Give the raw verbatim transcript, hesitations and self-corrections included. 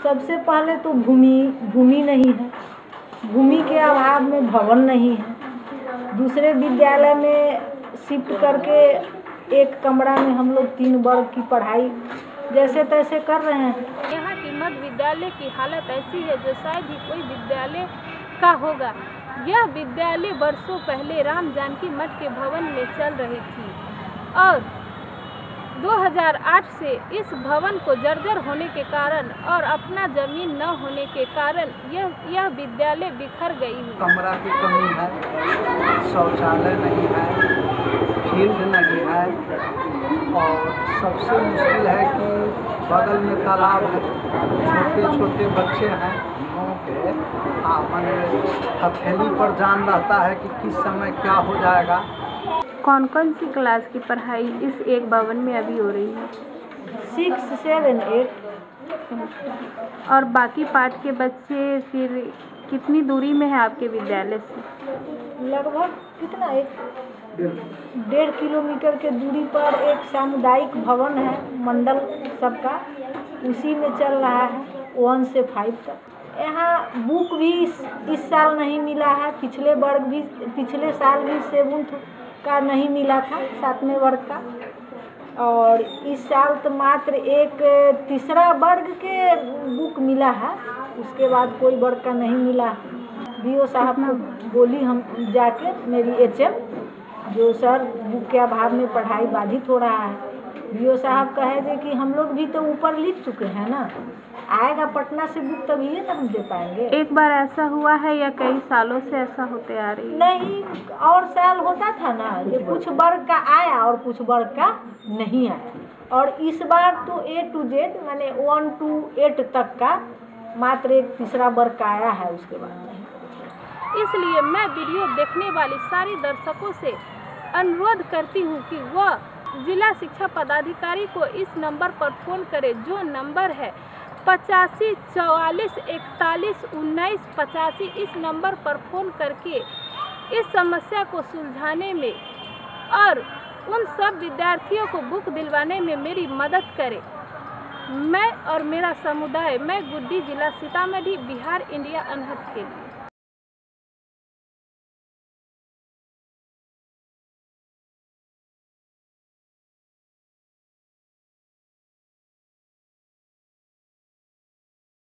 सबसे पहले तो भूमि भूमि नहीं है, भूमि के अभाव में भवन नहीं है। दूसरे विद्यालय में शिफ्ट करके एक कमरा में हम लोग तीन वर्ग की पढ़ाई जैसे तैसे कर रहे हैं। यहाँ की मध्य विद्यालय की हालत ऐसी है जो शायद ही कोई विद्यालय का होगा। यह विद्यालय वर्षों पहले राम जानकी मठ के भवन में चल रही थी और दो हज़ार आठ से इस भवन को जर्जर होने के कारण और अपना जमीन न होने के कारण यह यह विद्यालय बिखर गई है। कमरा की कमी है, शौचालय नहीं है, फील्ड नहीं है और सबसे मुश्किल है कि बगल में तालाब है, छोटे छोटे बच्चे हैं के मैंने हथेली पर जान रहता है कि किस समय क्या हो जाएगा। कौन कौन सी क्लास की पढ़ाई इस एक भवन में अभी हो रही है? Six seven eight. और बाकी पाठ के बच्चे फिर कितनी दूरी में है आपके विद्यालय से? लगभग कितना एक डेढ़ किलोमीटर के दूरी पर एक सामुदायिक भवन है मंडल सबका, उसी में चल रहा है वन से फाइव तक। यहाँ बुक भी इस, इस साल नहीं मिला है, पिछले वर्ग भी पिछले साल भी सेवन्थ का नहीं मिला था, सातवें वर्ग का, और इस साल तो मात्र एक तीसरा वर्ग के बुक मिला है, उसके बाद कोई वर्ग का नहीं मिला। बीओ साहब को बोली हम जाके, मेरी एचएम, जो सर बुक के अभाव में पढ़ाई बाधित हो रहा है। बीओ साहब कहे थे कि हम लोग भी तो ऊपर लिख चुके हैं ना, आएगा पटना से बुक तभी है तो हम दे पाएंगे। एक बार ऐसा हुआ है या कई सालों से ऐसा होते आ रही है? नहीं, और साल होता था ना कि कुछ वर्ग का आया और कुछ वर्ग का नहीं आया, और इस बार तो ए टू जेड माने वन टू एट तक का मात्र एक तीसरा वर्ग का आया है, उसके बाद नहीं। इसलिए मैं वीडियो देखने वाले सारे दर्शकों से अनुरोध करती हूँ कि वह जिला शिक्षा पदाधिकारी को इस नंबर पर फ़ोन करें, जो नंबर है पचासी चौवालीस इकतालीस उन्नीस पचासी। इस नंबर पर फ़ोन करके इस समस्या को सुलझाने में और उन सब विद्यार्थियों को बुक दिलवाने में मेरी मदद करें। मैं और मेरा समुदाय, मैं गुड्डी, जिला सीतामढ़ी, बिहार, इंडिया अनहद के लिए।